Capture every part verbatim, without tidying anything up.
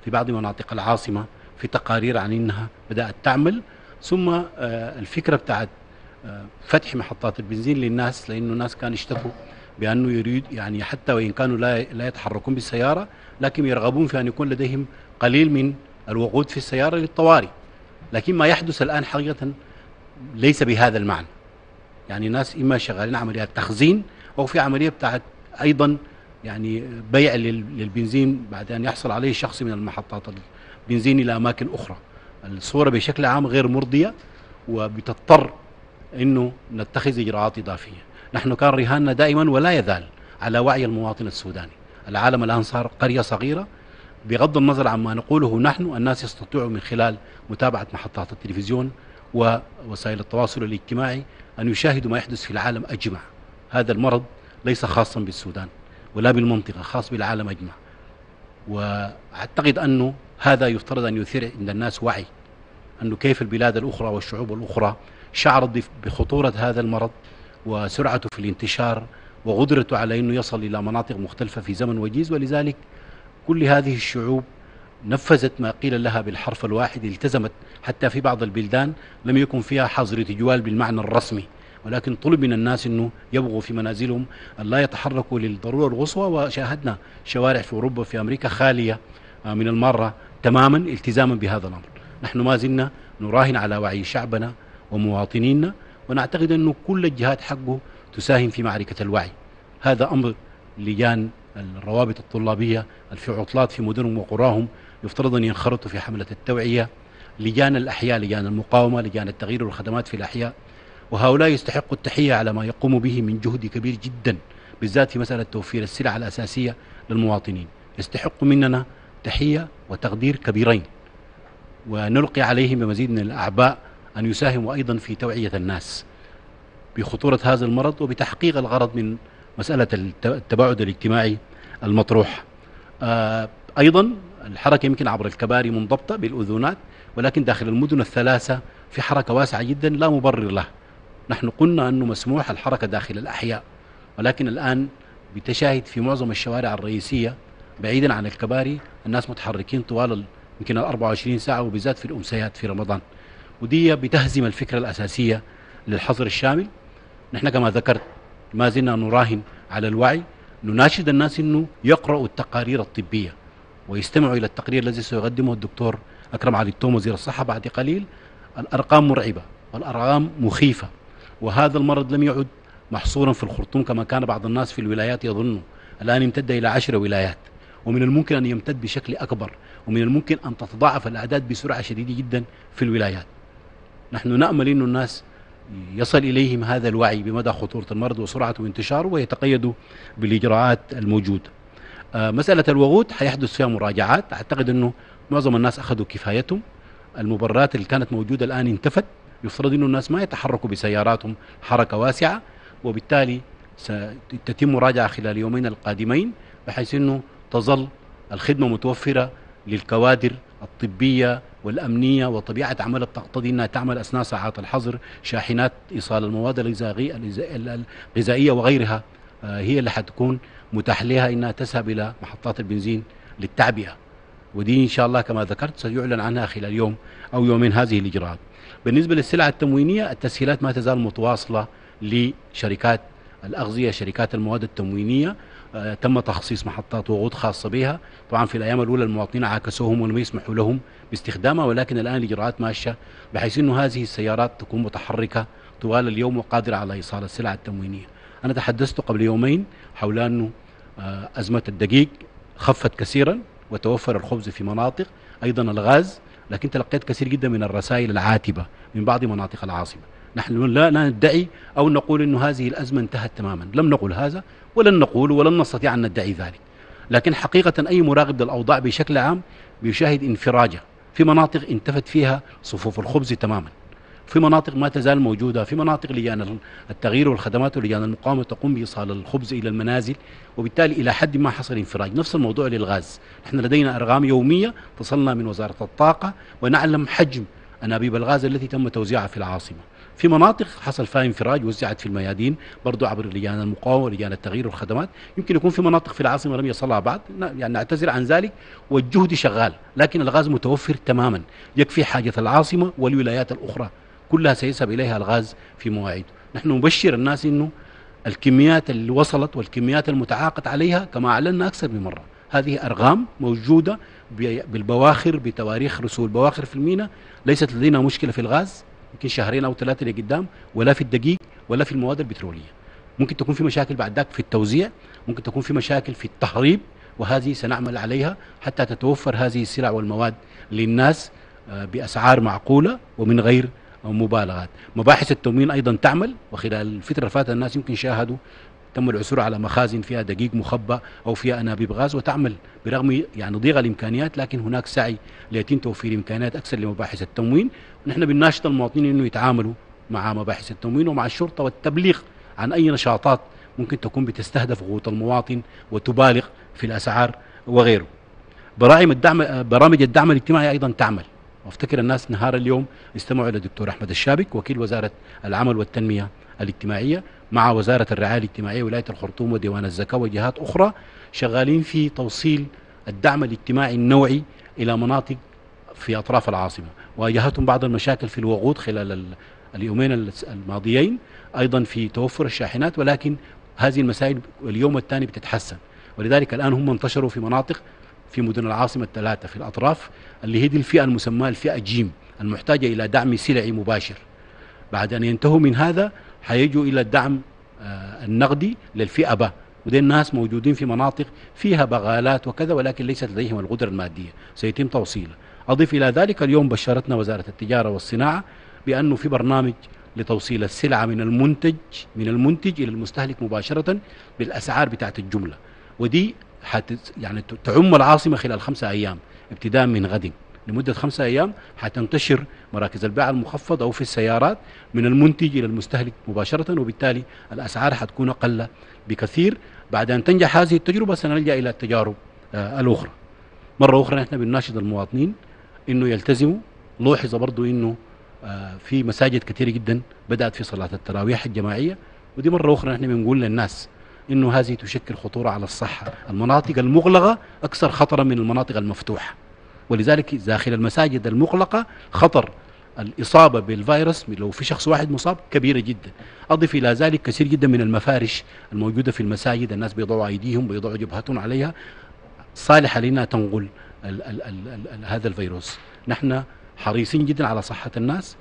في بعض مناطق العاصمة في تقارير عن أنها بدأت تعمل. ثم الفكرة بتاعت فتح محطات البنزين للناس، لأنه الناس كانوا يشتكوا بأنه يريد يعني حتى وإن كانوا لا لا يتحركون بالسيارة لكن يرغبون في أن يكون لديهم قليل من الوقود في السيارة للطوارئ. لكن ما يحدث الآن حقيقة ليس بهذا المعنى، يعني الناس إما شغالين عمليات تخزين أو في عملية بتاعت أيضا يعني بيع للبنزين بعد أن يحصل عليه شخص من المحطات البنزين إلى أماكن أخرى. الصورة بشكل عام غير مرضية وبتضطر أنه نتخذ إجراءات إضافية. نحن كان رهاننا دائما ولا يزال على وعي المواطن السوداني. العالم الآن صار قرية صغيرة، بغض النظر عما نقوله نحن، الناس يستطيعوا من خلال متابعة محطات التلفزيون ووسائل التواصل الاجتماعي أن يشاهدوا ما يحدث في العالم أجمع. هذا المرض ليس خاصا بالسودان ولا بالمنطقة، خاص بالعالم أجمع. وأعتقد أنه هذا يفترض أن يثير عند الناس وعي أنه كيف البلاد الأخرى والشعوب الأخرى شعرت بخطورة هذا المرض وسرعته في الانتشار وقدرته على أنه يصل إلى مناطق مختلفة في زمن وجيز. ولذلك كل هذه الشعوب نفذت ما قيل لها بالحرف الواحد، التزمت. حتى في بعض البلدان لم يكن فيها حظر تجوال بالمعنى الرسمي، ولكن طلب من الناس أنه يبغوا في منازلهم أن لا يتحركوا للضرورة القصوى. وشاهدنا شوارع في أوروبا في أمريكا خالية من المرة تماما التزاما بهذا الأمر. نحن ما زلنا نراهن على وعي شعبنا ومواطنينا، ونعتقد أنه كل الجهات حقه تساهم في معركة الوعي. هذا أمر لجان الروابط الطلابية في عطلات في مدنهم وقراهم يفترض أن ينخرطوا في حملة التوعية، لجان الأحياء، لجان المقاومة، لجان التغيير والخدمات في الأحياء، وهؤلاء يستحقوا التحية على ما يقوموا به من جهد كبير جدا، بالذات في مسألة توفير السلع الأساسية للمواطنين. يستحقوا مننا تحية وتقدير كبيرين، ونلقي عليهم بمزيد من الأعباء أن يساهموا أيضا في توعية الناس بخطورة هذا المرض وبتحقيق الغرض من مسألة التباعد الاجتماعي المطروح. آه أيضا الحركة يمكن عبر الكباري منضبطة بالأذونات، ولكن داخل المدن الثلاثة في حركة واسعة جدا لا مبرر له. نحن قلنا أنه مسموح الحركة داخل الأحياء، ولكن الآن بتشاهد في معظم الشوارع الرئيسية بعيدا عن الكباري الناس متحركين طوال يمكن ال أربعة وعشرين ساعة، وبالذات في الأمسيات في رمضان، ودي بتهزم الفكرة الأساسية للحظر الشامل. نحن كما ذكرت ما زلنا نراهن على الوعي، نناشد الناس أنه يقرأوا التقارير الطبية ويستمعوا إلى التقرير الذي سيقدمه الدكتور أكرم علي التوم وزير الصحة بعد قليل. الأرقام مرعبة والأرقام مخيفة، وهذا المرض لم يعد محصورا في الخرطوم كما كان بعض الناس في الولايات يظنوا. الآن امتد إلى عشر ولايات، ومن الممكن أن يمتد بشكل أكبر، ومن الممكن أن تتضاعف الأعداد بسرعة شديدة جدا في الولايات. نحن نأمل أن الناس يصل إليهم هذا الوعي بمدى خطورة المرض وسرعته وانتشاره ويتقيدوا بالإجراءات الموجودة. آه مسألة الوقود حيحدث فيها مراجعات، أعتقد أنه معظم الناس أخذوا كفايتهم. المبررات اللي كانت موجودة الآن انتفت. يفترض أن الناس ما يتحركوا بسياراتهم حركة واسعة، وبالتالي ستتم مراجعة خلال اليومين القادمين بحيث أنه تظل الخدمة متوفرة للكوادر الطبية والأمنية، وطبيعة عملها تقتضي أنها تعمل أثناء ساعات الحظر. شاحنات إيصال المواد الغذائية وغيرها هي اللي حتكون متاح لها أنها تذهب إلى محطات البنزين للتعبئة، ودي إن شاء الله كما ذكرت سيعلن عنها خلال يوم أو يومين هذه الإجراءات. بالنسبة للسلع التموينية التسهيلات ما تزال متواصلة لشركات الأغذية، شركات المواد التموينية. آه تم تخصيص محطات وقود خاصة بها. طبعا في الأيام الأولى المواطنين عاكسوهم ولم يسمحوا لهم باستخدامها، ولكن الآن الإجراءات ماشية بحيث أنه هذه السيارات تكون متحركة طوال اليوم وقادرة على إيصال السلع التموينية. أنا تحدثت قبل يومين حول أنه آه أزمة الدقيق خفت كثيرا وتوفر الخبز في مناطق، أيضا الغاز، لكن تلقيت كثير جدا من الرسائل العاتبة من بعض مناطق العاصمة. نحن لا ندعي أو نقول أن هذه الأزمة انتهت تماما، لم نقل هذا ولن نقول ولن نستطيع أن ندعي ذلك، لكن حقيقة أي مراقب للأوضاع بشكل عام بيشاهد انفراجة في مناطق انتفت فيها صفوف الخبز تماما، في مناطق ما تزال موجودة، في مناطق لجان التغيير والخدمات ولجان المقاومة تقوم بإيصال الخبز إلى المنازل، وبالتالي إلى حد ما حصل انفراج. نفس الموضوع للغاز، نحن لدينا أرقام يومية تصلنا من وزارة الطاقة ونعلم حجم أنابيب الغاز التي تم توزيعها في العاصمة. في مناطق حصل فيها انفراج، وزعت في الميادين برضو عبر لجان المقاومه ولجان التغيير والخدمات. يمكن يكون في مناطق في العاصمه لم يصلها بعد، يعني نعتذر عن ذلك، والجهد شغال، لكن الغاز متوفر تماما، يكفي حاجه العاصمه والولايات الاخرى كلها سيذهب اليها الغاز في مواعيده. نحن نبشر الناس انه الكميات اللي وصلت والكميات المتعاقد عليها كما اعلنا اكثر من مره، هذه ارقام موجوده بالبواخر، بتواريخ رسول بواخر في الميناء. ليست لدينا مشكله في الغاز يمكن شهرين او ثلاثه لقدام، ولا في الدقيق ولا في المواد البتروليه. ممكن تكون في مشاكل بعد ذاك في التوزيع، ممكن تكون في مشاكل في التهريب، وهذه سنعمل عليها حتى تتوفر هذه السلع والمواد للناس باسعار معقوله ومن غير مبالغات. مباحث التموين ايضا تعمل، وخلال الفتره اللي فاتت الناس يمكن شاهدوا تم العثور على مخازن فيها دقيق مخبى او فيها انابيب غاز وتعمل برغم يعني ضيق الامكانيات، لكن هناك سعي ليتم توفير امكانيات اكثر لمباحث التموين. ونحن بنناشد المواطنين انه يتعاملوا مع مباحث التموين ومع الشرطه والتبليغ عن اي نشاطات ممكن تكون بتستهدف قوت المواطن وتبالغ في الاسعار وغيره. برامج الدعم برامج الدعم الاجتماعي ايضا تعمل، وافتكر الناس نهار اليوم استمعوا الى الدكتور احمد الشابك وكيل وزاره العمل والتنميه الاجتماعيه مع وزاره الرعايه الاجتماعيه ولايه الخرطوم وديوان الزكاه وجهات اخرى، شغالين في توصيل الدعم الاجتماعي النوعي الى مناطق في اطراف العاصمه. واجهتهم بعض المشاكل في الوقود خلال اليومين الماضيين، ايضا في توفر الشاحنات، ولكن هذه المسائل اليوم الثاني بتتحسن. ولذلك الان هم انتشروا في مناطق في مدن العاصمه الثلاثه في الاطراف، اللي هي دي الفئه المسماه الفئه جيم المحتاجه الى دعم سلعي مباشر. بعد ان ينتهوا من هذا حيجوا الى الدعم آه النقدي للفئه ب، ودي الناس موجودين في مناطق فيها بغالات وكذا، ولكن ليست لديهم القدره الماديه، سيتم توصيله. اضف الى ذلك اليوم بشرتنا وزاره التجاره والصناعه بانه في برنامج لتوصيل السلعه من المنتج من المنتج الى المستهلك مباشره بالاسعار بتاعت الجمله، ودي حت يعني تعم العاصمه خلال خمسه ايام ابتداء من غد. لمده خمسه ايام حتنتشر مراكز البيع المخفض او في السيارات من المنتج الى المستهلك مباشره، وبالتالي الاسعار حتكون اقل بكثير. بعد ان تنجح هذه التجربه سنلجا الى التجارب آه الاخرى. مره اخرى نحن بنناشد المواطنين انه يلتزموا. لوحظ برضو انه آه في مساجد كثيره جدا بدات في صلاه التراويح الجماعيه، ودي مره اخرى نحن بنقول للناس انه هذه تشكل خطوره على الصحه. المناطق المغلقه اكثر خطرا من المناطق المفتوحه، ولذلك داخل المساجد المغلقه خطر الاصابه بالفيروس لو في شخص واحد مصاب كبيره جدا. اضف الى ذلك كثير جدا من المفارش الموجوده في المساجد الناس بيضعوا ايديهم بيضعوا جبهتهم عليها صالحه لنا تنقل ال ال ال ال هذا الفيروس. نحن حريصين جدا على صحه الناس،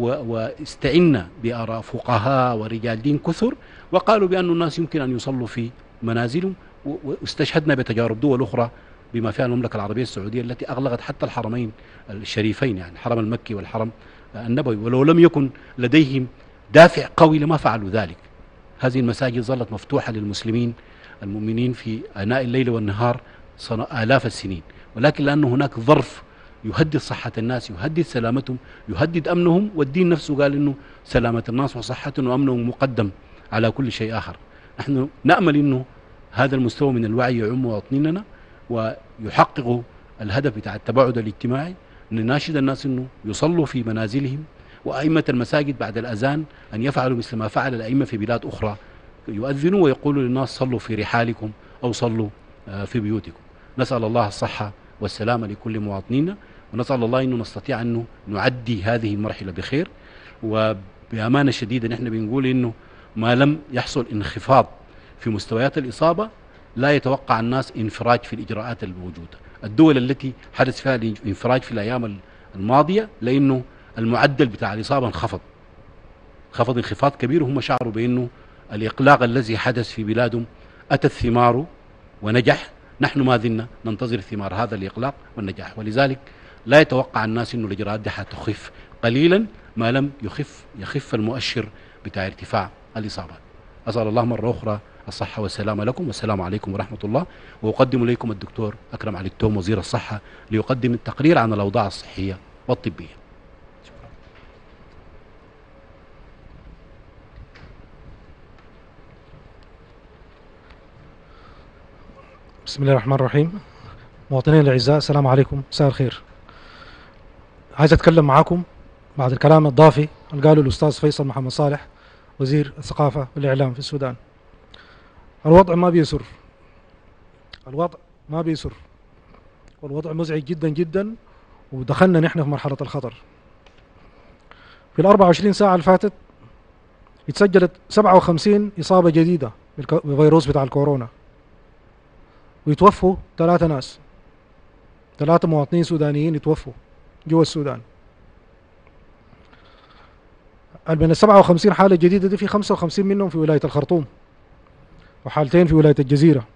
واستعنا بآراء فقهاء ورجال دين كثر وقالوا بأن الناس يمكن أن يصلوا في منازلهم، واستشهدنا بتجارب دول أخرى بما فيها المملكة العربية السعودية التي أغلقت حتى الحرمين الشريفين، يعني الحرم المكي والحرم النبوي، ولو لم يكن لديهم دافع قوي لما فعلوا ذلك. هذه المساجد ظلت مفتوحة للمسلمين المؤمنين في آناء الليل والنهار آلاف السنين، ولكن لأن هناك ظرف يهدد صحة الناس، يهدد سلامتهم، يهدد أمنهم، والدين نفسه قال إنه سلامة الناس وصحتهم وأمنهم مقدم على كل شيء آخر. نحن نأمل إنه هذا المستوى من الوعي يعم مواطنيننا ويحققوا الهدف بتاع التباعد الاجتماعي. نناشد الناس إنه يصلوا في منازلهم، وأئمة المساجد بعد الأذان أن يفعلوا مثل ما فعل الأئمة في بلاد أخرى، يؤذنوا ويقولوا للناس صلوا في رحالكم أو صلوا في بيوتكم. نسأل الله الصحة والسلامة لكل مواطنينا، ونسأل الله أنه نستطيع أنه نعدي هذه المرحلة بخير. وبأمانة شديدة نحن بنقول أنه ما لم يحصل انخفاض في مستويات الإصابة لا يتوقع الناس انفراج في الإجراءات الموجودة. الدول التي حدث فيها الانفراج في الأيام الماضية لأنه المعدل بتاع الإصابة انخفض خفض انخفاض كبير، وهم شعروا بأنه الإقلاق الذي حدث في بلادهم أتت ثماره ونجح. نحن ما زلنا ننتظر ثمار هذا الإقلاق والنجاح، ولذلك لا يتوقع الناس أنه الإجراءات دي حتخف قليلا ما لم يخف يخف المؤشر بتاع ارتفاع الإصابات. أسأل الله مرة أخرى الصحة والسلامة لكم، والسلام عليكم ورحمة الله. وأقدم إليكم الدكتور أكرم علي التوم وزير الصحة ليقدم التقرير عن الأوضاع الصحية والطبية. بسم الله الرحمن الرحيم. مواطنين الأعزاء، السلام عليكم، مساء الخير. عايز أتكلم معاكم بعد الكلام الضافي اللي قاله الأستاذ فيصل محمد صالح وزير الثقافة والإعلام في السودان. الوضع ما بيسر، الوضع ما بيسر، والوضع مزعج جدا جدا، ودخلنا نحن في مرحلة الخطر. في الأربع وعشرين ساعة اللي فاتت اتسجلت سبعة وخمسين إصابة جديدة بالفيروس بتاع الكورونا، ويتوفوا ثلاثة ناس، ثلاثة مواطنين سودانيين يتوفوا جوا السودان. من السبعة وخمسين حالة جديدة دي في خمسة وخمسين منهم في ولاية الخرطوم، وحالتين في ولاية الجزيرة.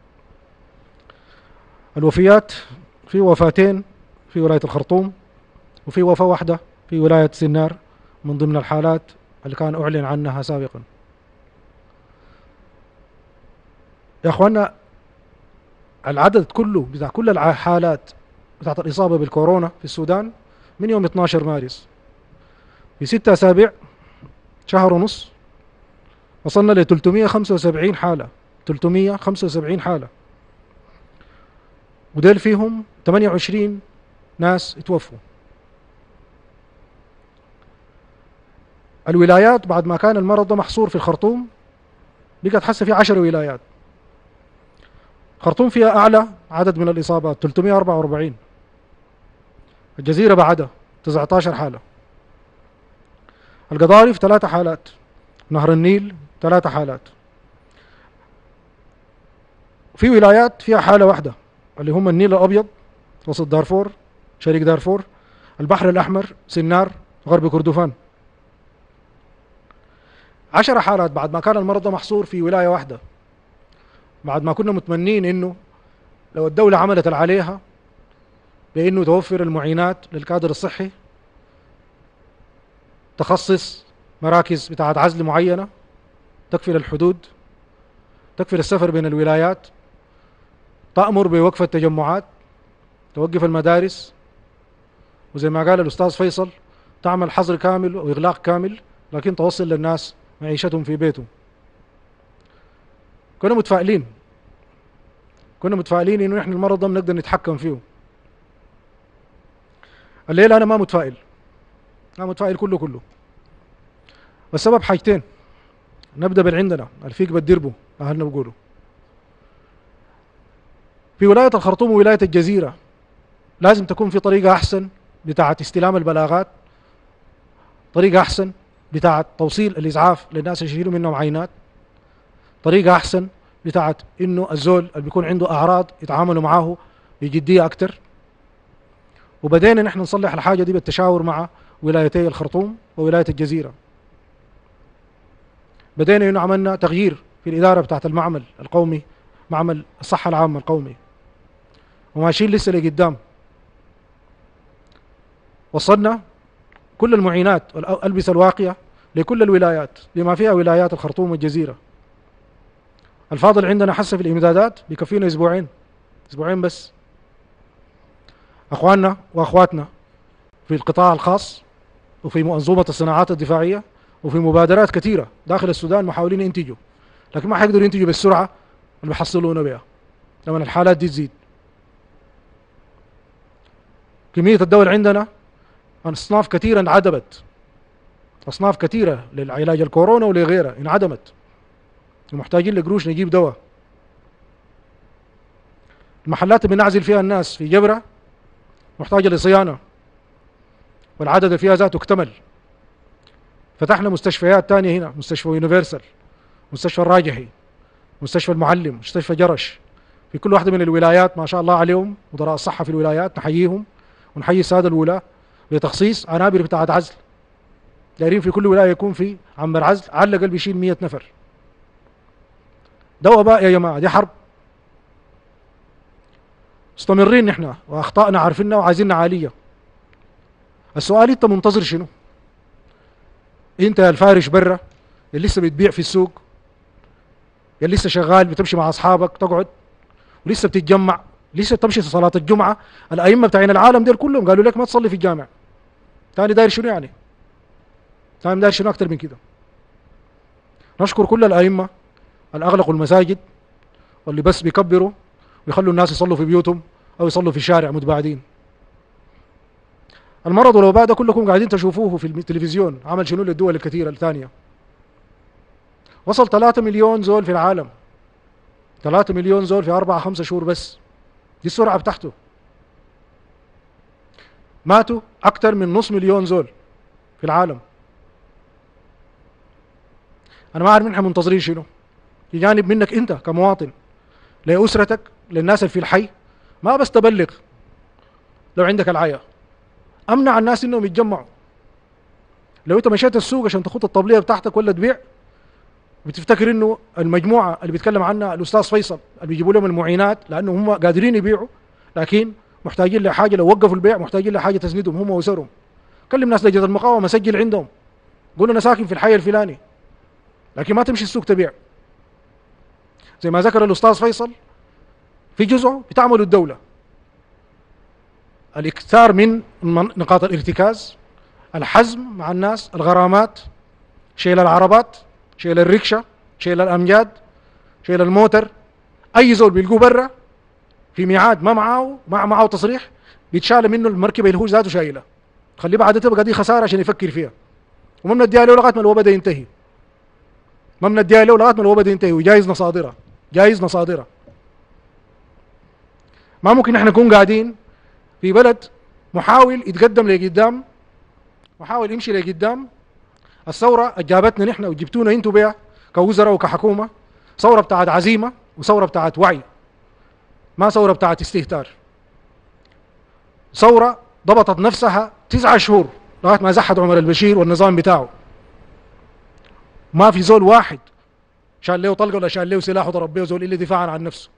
الوفيات في وفاتين في ولاية الخرطوم، وفي وفاة واحدة في ولاية سنار من ضمن الحالات اللي كان أعلن عنها سابقا. يا أخوانا، العدد كله بتاع كل الحالات بتاعت الإصابة بالكورونا في السودان من يوم اثني عشر مارس في ستة أسابيع، شهر ونص، وصلنا ل ثلاثمئة وخمسة وسبعين حالة، ثلاثمئة وخمسة وسبعين حالة، وديل فيهم ثمانية وعشرين ناس اتوفوا. الولايات بعد ما كان المرض ده محصور في الخرطوم بقت حسه في عشر ولايات. الخرطوم فيها أعلى عدد من الإصابات ثلاثمئة وأربعة وأربعين، الجزيرة بعدها تسعة عشر حالة، القضارف ثلاثة حالات، نهر النيل ثلاثة حالات. في ولايات فيها حالة واحدة اللي هم النيل الأبيض، وسط دارفور، شرق دارفور، البحر الأحمر، سنار، غرب كردفان. عشر حالات بعد ما كان المرض محصور في ولاية واحدة، بعد ما كنا متمنين إنه لو الدولة عملت اللي عليها بإنه توفر المعينات للكادر الصحي، تخصص مراكز بتاعت عزل معينة، تقفل الحدود، تقفل السفر بين الولايات، تأمر بوقف التجمعات، توقف المدارس، وزي ما قال الأستاذ فيصل تعمل حظر كامل وإغلاق كامل، لكن توصل للناس معيشتهم في بيتهم. كنا متفائلين كنا متفائلين إنه نحن المرض ده بنقدر نتحكم فيه. الليلة أنا ما متفائل، أنا متفائل كله كله، والسبب حاجتين. نبدأ بالعندنا الفيق بالدربو، أهلنا بيقولوا. في ولاية الخرطوم وولاية الجزيرة لازم تكون في طريقة أحسن بتاعة استلام البلاغات، طريقة أحسن بتاعة توصيل الإسعاف للناس اللي يشيلوا منهم عينات، طريقة أحسن بتاعة إنه الزول اللي بيكون عنده أعراض يتعاملوا معاه بجدية أكتر. وبدينا نحن نصلح الحاجة دي بالتشاور مع ولايتي الخرطوم وولاية الجزيرة. بدينا إنه عملنا تغيير في الإدارة بتاعة المعمل القومي، معمل الصحة العامة القومي، وماشيين لسه لقدام. وصلنا كل المعينات والألبسة الواقية لكل الولايات بما فيها ولايات الخرطوم والجزيرة. الفاضل عندنا حسب الإمدادات بيكفينا أسبوعين، أسبوعين بس. أخواننا وأخواتنا في القطاع الخاص وفي منظومة الصناعات الدفاعية وفي مبادرات كثيرة داخل السودان محاولين ينتجوا، لكن ما حيقدروا ينتجوا بالسرعة اللي بيحصلونا بها لما الحالات دي تزيد. كمية الدول عندنا أصناف كثيرة انعدمت، أصناف كثيرة للعلاج الكورونا ولغيرها انعدمت، ومحتاجين لقروش نجيب دواء. المحلات اللي بنعزل فيها الناس في جبرة محتاجة لصيانة، والعدد اللي فيها ذاته اكتمل. فتحنا مستشفيات تانية هنا، مستشفى يونيفرسال، مستشفى الراجحي، مستشفى المعلم، مستشفى جرش، في كل واحدة من الولايات ما شاء الله عليهم مدراء الصحة في الولايات، نحييهم ونحيي السادة الولاة بتخصيص عنابر بتاعت عزل. دايرين في كل ولاية يكون في عمر عزل على الأقل بيشيل مئة نفر. ده وباء يا جماعة، دي حرب. مستمرين نحن وأخطائنا عارفينها وعايزيننا عالية. السؤال أنت منتظر شنو؟ أنت يا الفارش برا اللي لسه بتبيع في السوق، يا لسه شغال بتمشي مع أصحابك تقعد ولسه بتتجمع، لسه تمشي في صلاة الجمعة. الأئمة بتاعين العالم دول كلهم قالوا لك ما تصلي في الجامع. تاني داير شنو يعني؟ تاني داير شنو أكتر من كده؟ نشكر كل الأئمة اللي أغلقوا المساجد واللي بس بيكبروا ويخلوا الناس يصلوا في بيوتهم أو يصلوا في الشارع متباعدين. المرض والوباء ده كلكم قاعدين تشوفوه في التلفزيون عمل شنو للدول الكثيرة الثانية. وصل ثلاثة مليون زول في العالم، ثلاثة مليون زول في أربعة خمسة شهور بس، دي السرعة بتاعته. ماتوا أكثر من نص مليون زول في العالم. أنا ما أعرف نحن منتظرين شنو بجانب منك أنت كمواطن، لأسرتك، للناس اللي في الحي. ما بس تبلغ لو عندك العيا، أمنع الناس إنهم يتجمعوا. لو أنت مشيت السوق عشان تخط الطبلية بتاعتك ولا تبيع، بتفتكر إنه المجموعة اللي بيتكلم عنها الأستاذ فيصل اللي بيجيبوا لهم المعينات لأنه هم قادرين يبيعوا، لكن محتاجين لحاجة، لو وقفوا البيع محتاجين لحاجة تسندهم هم وأسرهم. كلم ناس لجنة المقاومة، سجل عندهم، قول أنا ساكن في الحي الفلاني، لكن ما تمشي السوق تبيع. زي ما ذكر الأستاذ فيصل في جزء بتعمله الدولة، الاكثار من نقاط الارتكاز، الحزم مع الناس، الغرامات، شيل العربات، شيل الركشة، شيل الأمجاد، شيل الموتر. أي زول بيلقوه برا في ميعاد ما معاه ما معاه تصريح بيتشال منه المركبة اللي هو ذاته شايلها، خليه بعد تبقى دي خسارة عشان يفكر فيها، وما بنديها له لغاية ما الوباء ده ينتهي. ما بنديها له لغاية ما الوباء ده ينتهي، وجايز نصادرة، جايز نصادرة. ما ممكن احنا نكون قاعدين في بلد محاول يتقدم لقدام، محاول يمشي لقدام. الثورة جابتنا نحن وجبتونا انتوا بيها كوزراء وكحكومة، ثورة بتاعت عزيمة وثورة بتاعت وعي، ما ثورة بتاعت استهتار. ثورة ضبطت نفسها تسعة شهور لغاية ما زحت عمر البشير والنظام بتاعه. ما في زول واحد شال له طلقه ولا شال له سلاح وضرب به زول الا دفاعا عن نفسه.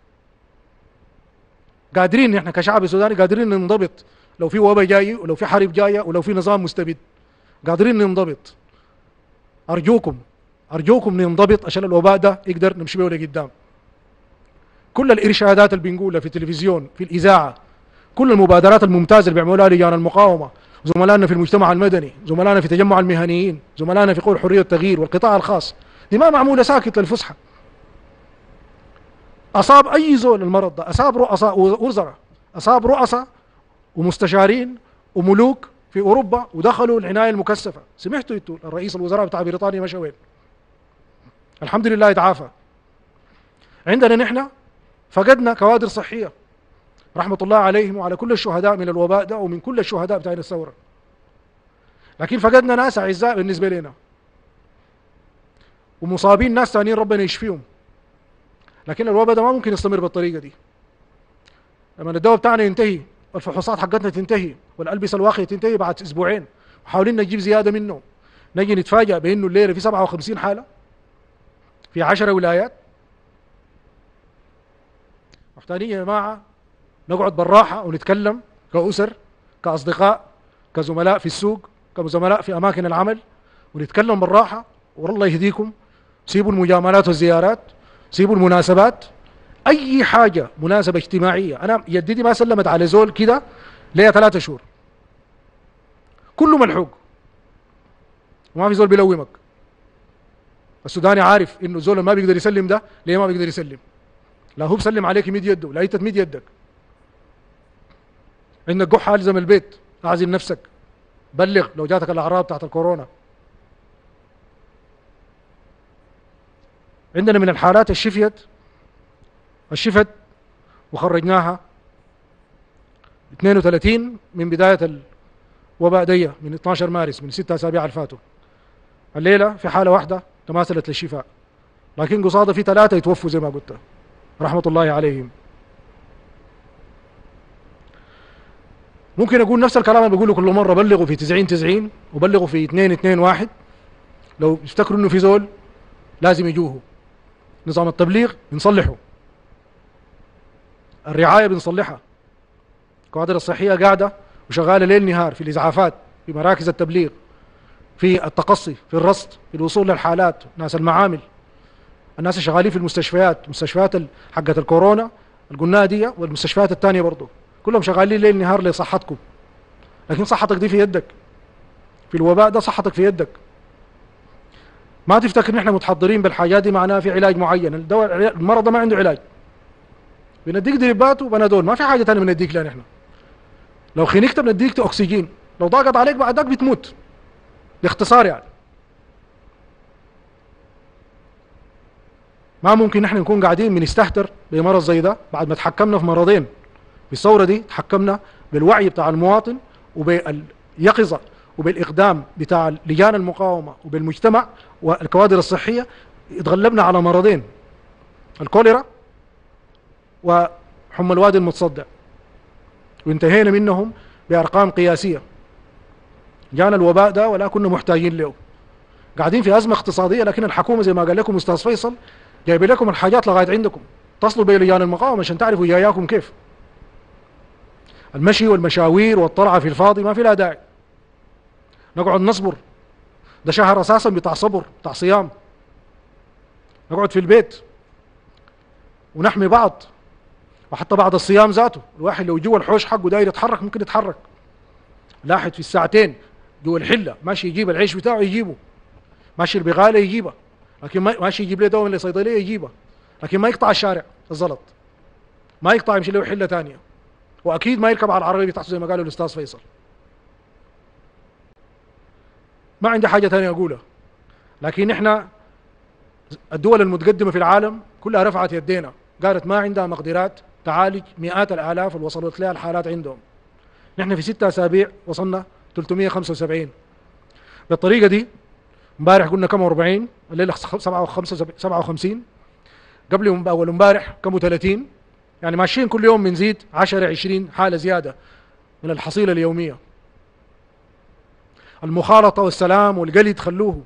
قادرين احنا كشعب سوداني قادرين ننضبط لو في وباء جاي ولو في حرب جايه ولو في نظام مستبد، قادرين ننضبط. ارجوكم ارجوكم ننضبط عشان الوباء ده يقدر نمشي به لقدام. كل الارشادات اللي بنقولها في التلفزيون، في الاذاعه، كل المبادرات الممتازه اللي بيعملوها لجان المقاومه، زملائنا في المجتمع المدني، زملائنا في تجمع المهنيين، زملائنا في قول حريه التغيير والقطاع الخاص، دي ما معموله ساكت للفسحه. اصاب اي زول المرض ده، اصاب رؤساء وزراء، اصاب رؤساء ومستشارين وملوك في اوروبا ودخلوا العنايه المكثفه. سمعتوا انتوا الرئيس الوزراء بتاع بريطانيا مشى وين؟ الحمد لله يتعافى. عندنا نحن فقدنا كوادر صحيه رحمه الله عليهم وعلى كل الشهداء من الوباء ده ومن كل الشهداء بتاعين الثوره، لكن فقدنا ناس اعزاء بالنسبه لنا، ومصابين ناس ثانيين ربنا يشفيهم. لكن الوباء ده ما ممكن يستمر بالطريقه دي. لما الدواء بتاعنا ينتهي، الفحوصات حقتنا تنتهي، والالبسه الواقيه تنتهي بعد اسبوعين، وحاولين نجيب زياده منه، نجي نتفاجأ بانه الليله في سبعة وخمسين حاله في عشر ولايات. محتاجين يا جماعه نقعد بالراحه ونتكلم كأسر، كأصدقاء، كزملاء في السوق، كزملاء في اماكن العمل، ونتكلم بالراحه. والله يهديكم، سيبوا المجاملات والزيارات، سيبوا المناسبات، اي حاجه مناسبه اجتماعيه. انا يديدي ما سلمت على زول كده ليا ثلاثة شهور، كله ملحوق وما في زول بيلومك. السوداني عارف انه الزول ما بيقدر يسلم ده ليه ما بيقدر يسلم. لا هو بسلم عليك يمد يده، لا انت تمد يدك. عندك قحه الزم البيت، اعزل نفسك، بلغ لو جاتك الاعراض بتاعت الكورونا. عندنا من الحالات الشفيت الشفت وخرجناها اثنين وثلاثين من بداية الوباء دي من اثناشر مارس، من ستة أسابيع اللي فاتوا. الليلة في حالة واحدة تماثلت للشفاء، لكن قصادها في ثلاثة يتوفوا زي ما قلت رحمة الله عليهم. ممكن أقول نفس الكلام اللي بقوله كل مرة، بلغوا في تسعين تسعين وبلغوا في اثنين اثنين واحد. لو يفتكروا إنه في زول لازم يجوه. نظام التبليغ بنصلحه، الرعاية بنصلحها، الكوادر الصحية قاعدة وشغالة ليل نهار في الإسعافات، في مراكز التبليغ، في التقصي، في الرصد، في الوصول للحالات، ناس المعامل، الناس اللي في المستشفيات، مستشفيات حقت الكورونا اللي قلناها دي والمستشفيات الثانية برضه، كلهم شغالين ليل نهار لصحتكم. لكن صحتك دي في يدك، في الوباء ده صحتك في يدك. ما تفتكر نحن متحضرين بالحاجات دي معناها في علاج معين. الدواء المرض ده ما عنده علاج، بنديك دريبات وبنادول، ما في حاجه ثانيه بنديك لها نحن. لو خنقت بنديك اكسجين لو ضاقت عليك بعد ذاك بتموت، باختصار يعني. ما ممكن نحن نكون قاعدين بنستهتر بمرض زي ده بعد ما تحكمنا في مرضين. بالثورة دي تحكمنا بالوعي بتاع المواطن وباليقظة وبالإقدام بتاع لجان المقاومة وبالمجتمع والكوادر الصحية، اتغلبنا على مرضين، الكوليرا وحمى الوادي المتصدع، وانتهينا منهم بأرقام قياسية. جانا الوباء ده ولا كنا محتاجين له. قاعدين في أزمة اقتصادية، لكن الحكومة زي ما قال لكم أستاذ فيصل جايب لكم الحاجات لغاية عندكم. اتصلوا بلجان المقاومة عشان تعرفوا جاياكم كيف. المشي والمشاوير والطلعة في الفاضي ما في لها داعي. نقعد نصبر، ده شهر أساسا بتاع صبر بتاع صيام. نقعد في البيت ونحمي بعض، وحتى بعد الصيام ذاته الواحد لو جوا الحوش حقه داير يتحرك ممكن يتحرك. لاحظ في الساعتين جوا الحلة ماشي يجيب العيش بتاعه يجيبه، ماشي البغالة يجيبها، لكن ماشي يجيب له دواء من الصيدلية يجيبها، لكن ما يقطع الشارع الزلط، ما يقطع يمشي له حلة ثانية، وأكيد ما يركب على العربية بتاعته زي ما قالوا الأستاذ فيصل. ما عندي حاجة ثانية أقولها، لكن إحنا الدول المتقدمة في العالم كلها رفعت يدينا، قالت ما عندها مقدرات تعالج مئات الآلاف اللي وصلت لها الحالات عندهم. نحن في ستة أسابيع وصلنا ثلاثمئة وخمسة وسبعين. بالطريقة دي امبارح قلنا كم أربعين، الليلة سبعة وخمسين، قبل أول امبارح كم ثلاثين، يعني ماشيين كل يوم بنزيد عشرة عشرين حالة زيادة من الحصيلة اليومية. المخالطة والسلام والقلد خلوه.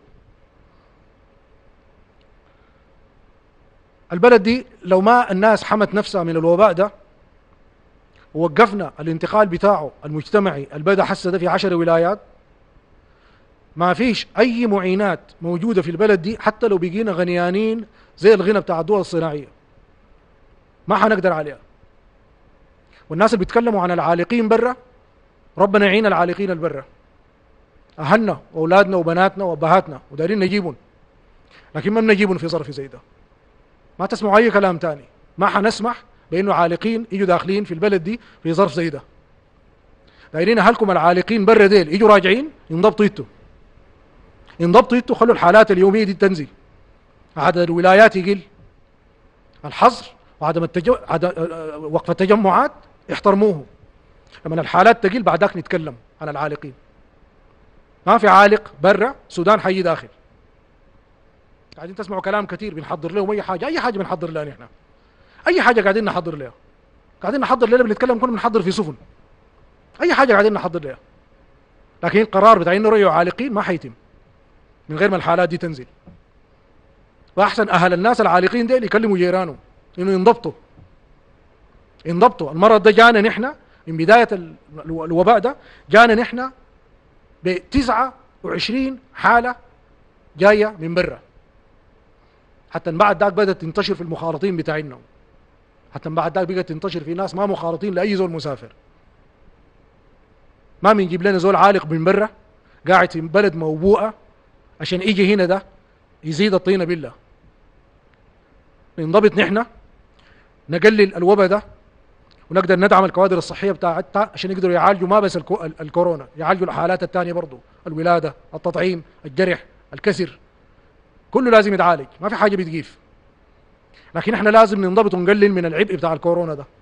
البلد دي لو ما الناس حمت نفسها من الوباء ده ووقفنا الانتقال بتاعه المجتمعي البدأ حسه ده في عشر ولايات، ما فيش أي معينات موجودة في البلد دي حتى لو بقينا غنيانين زي الغنى بتاع الدول الصناعية ما حنقدر عليها. والناس اللي بيتكلموا عن العالقين برا، ربنا يعين العالقين البرا، أهلنا وأولادنا وبناتنا وأبهاتنا ودارين نجيبهم، لكن ما بنجيبهم في ظرف زي ده. ما تسمعوا أي كلام تاني، ما حنسمح بأنه عالقين يجوا داخلين في البلد دي في ظرف زي ده. دايرين أهلكم العالقين برا ديل يجوا راجعين ينضبطوا يتوا ينضبطوا يتوا خلوا الحالات اليومية دي تنزل، عدد الولايات يقل، الحظر وعدم التجو... عدم... وقف التجمعات احترموه. لما الحالات تقل بعد ذاك نتكلم عن العالقين. ما في عالق برا، السودان حيجي داخل. قاعدين تسمعوا كلام كثير بنحضر لهم اي حاجه، اي حاجه بنحضر لها نحن، اي حاجه قاعدين نحضر لها، قاعدين نحضر لها بنتكلم كنا بنحضر في سفن، اي حاجه قاعدين نحضر لها، لكن القرار بتاع انه رجعوا عالقين ما حيتم من غير ما الحالات دي تنزل. واحسن اهل الناس العالقين ديل يكلموا جيرانهم انه ينضبطوا ينضبطوا. المرض ده جانا نحن من بدايه الوباء ده، جانا نحن ب تسعة وعشرين حاله جايه من برا، حتى بعد ذاك بدأت تنتشر في المخالطين بتاعنا، حتى بعد ذاك بقت تنتشر في ناس ما مخالطين لأي زول مسافر. ما بنجيب لنا زول عالق من برا قاعد في بلد موبوءة عشان يجي هنا ده يزيد الطينة بالله. ننضبط نحن، نقلل الوباء ده، ونقدر ندعم الكوادر الصحية بتاعتها عشان يقدروا يعالجوا ما بس الكورونا، يعالجوا الحالات الثانية برضو، الولادة، التطعيم، الجرح، الكسر، كله لازم يتعالج، ما في حاجه بتجيف. لكن احنا لازم ننضبط ونقلل من العبء بتاع الكورونا ده،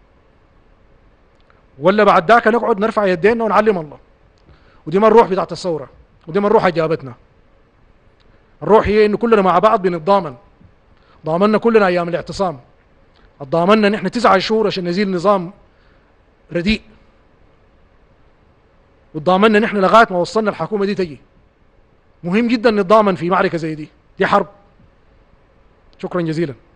ولا بعد ذاك نقعد نرفع يدينا ونعلم الله. ودي ما الروح بتاعت الثوره، ودي ما الروح اجابتنا. الروح هي انه كلنا مع بعض بنتضامن. ضامننا كلنا ايام الاعتصام، ضامننا نحن تسعة شهور عشان نزيل نظام رديء، وضامننا نحن لغايه ما وصلنا الحكومه دي تجي. مهم جدا نتضامن في معركه زي دي، دي حرب. شكرا جزيلا.